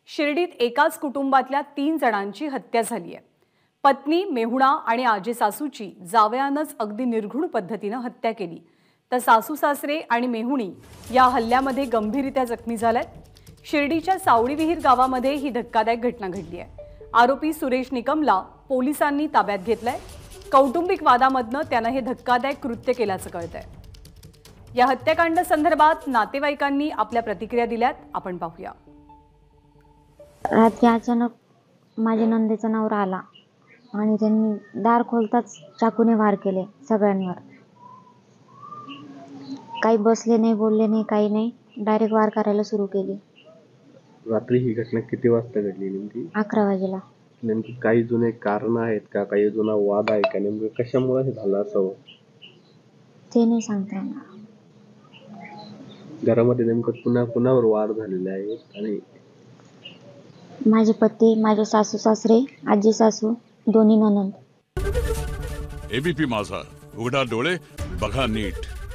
शिर्डीत एकाच कुटुंबातल्या 3 जणांची हत्या झाली आहे। पत्नी मेहुणा आणि आजी सासूची जावयानंच अगदी निर्घृण पद्धतीने हत्या केली, तर सासू सासरे आणि मेहुणी या हल्ल्यामध्ये गंभीररित्या जखमी झालेत। शिर्डीच्या सावळी विहीर गावामध्ये ही धक्कादायक घटना घडली आहे। आरोपी सुरेश निकमला पोलिसांनी ताब्यात घेतलंय। कौटुंबिक वादामधनं त्यानं हे धक्कादायक कृत्य केल्याचं कळतंय। या हत्याकांड संदर्भात नातेवाईकांनी आपल्या प्रतिक्रिया दिल्यात, आपण पाहूया। रात्री अचानक माझ्या नंदेचा नवरा आला आणि त्यांनी दार खोलताच चाकूने वार केले सगळ्यांवर। काही बसले नाही, बोलले नाही, काही नाही, डायरेक्ट वार करायला सुरू केली। रात्री ही घटना किती वाजता घडली नेमकी? 11 वाजेला। नेमकी काही जुने कारण आहेत का, काही जुना वाद आहे का, नेमकं कशामुळे हे झालं असावं ते नाही सांगता येणार। घरामध्ये नेमकं कुणावर वाद झालेले आहेत? आणि माझे पती, माझे सासू सासरे, आजी सासू, दोन्ही ननंद। एबीपी माझा, उघडा डोळे बघा नीट।